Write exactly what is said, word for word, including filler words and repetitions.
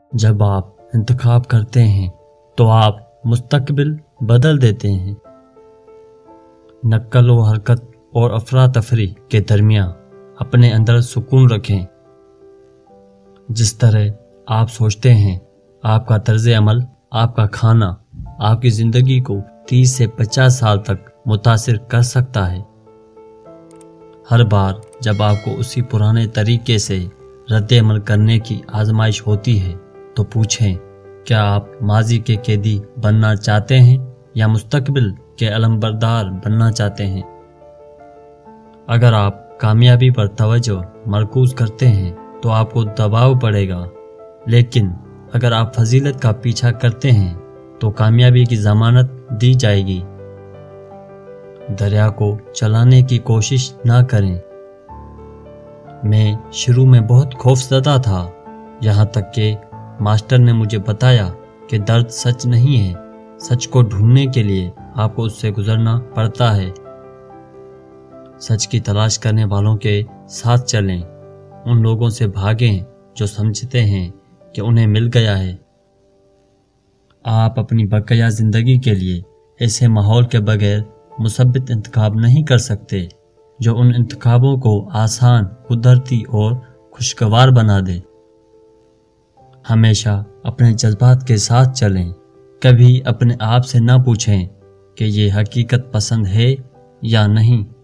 جب آپ انتخاب کرتے ہیں تو آپ مستقبل بدل دیتے ہیں۔ نقل و حرکت اور افراتفری کے درمیان اپنے اندر سکون رکھیں۔ جس طرح آپ سوچتے ہیں، آپ کا طرز عمل، آپ کا کھانا آپ کی زندگی کو تیس سے پچاس سال تک متاثر کر سکتا ہے۔ ہر بار جب آپ کو اسی پرانے طریقے سے رد عمل کرنے کی آزمائش ہوتی ہے تو پوچھیں، کیا آپ ماضی کے قیدی بننا چاہتے ہیں یا مستقبل کے علمبردار بننا چاہتے ہیں؟ اگر آپ کامیابی پر توجہ مرکوز کرتے ہیں تو آپ کو دباؤ پڑے گا، لیکن اگر آپ فضیلت کا پیچھا کرتے ہیں تو کامیابی کی ضمانت دی جائے گی۔ دریا کو چلانے کی کوشش نہ کریں۔ میں شروع میں بہت خوفزدہ تھا، یہاں تک کہ ماسٹر نے مجھے بتایا کہ درد سچ نہیں ہے، سچ کو ڈھونڈنے کے لیے آپ کو اس سے گزرنا پڑتا ہے۔ سچ کی تلاش کرنے والوں کے ساتھ چلیں، ان لوگوں سے بھاگیں جو سمجھتے ہیں کہ انہیں مل گیا ہے۔ آپ اپنی بقیہ زندگی کے لیے ایسے ماحول کے بغیر مثبت انتخاب نہیں کر سکتے جو ان انتخابوں کو آسان، قدرتی اور خوشگوار بنا دے۔ ہمیشہ اپنے جذبات کے ساتھ چلیں۔ کبھی اپنے آپ سے نہ پوچھیں کہ یہ حقیقت پسند ہے یا نہیں۔